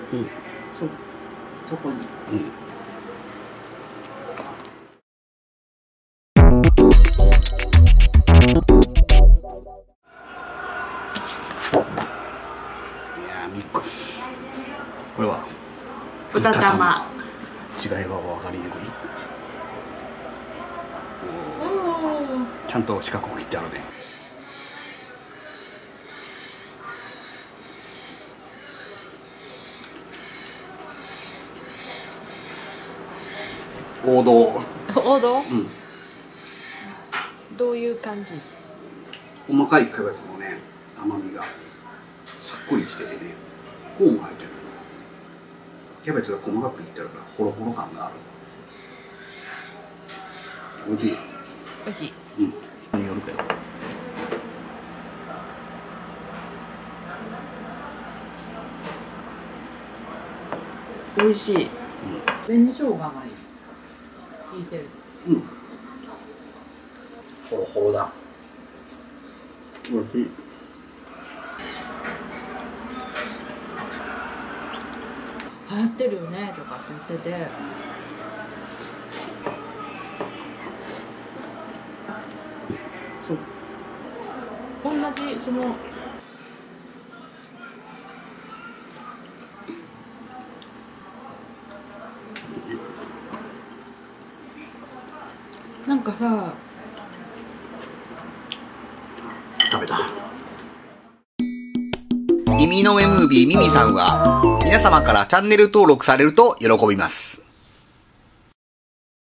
うん、 そこに。 ミックス。これは豚玉。 違いは分かりにくい。ちゃんと四角く切ってあるね。王道。 王道？ うん。 どういう感じ？ 細かいキャベツのね、甘みがさっくりしててね、コーンも入ってる。キャベツが細かくいってるからホロホロ感がある。美味しい。 美味しい。 うん。何よるけど。 美味しい。紅生姜が効いてる。 うん。ホロホロだ。美味しい。 流行ってるよねとかって言ってて、そう同じそのなんかさ、 食べた。 耳の目ムービーミミさんは皆様からチャンネル登録されると喜びます。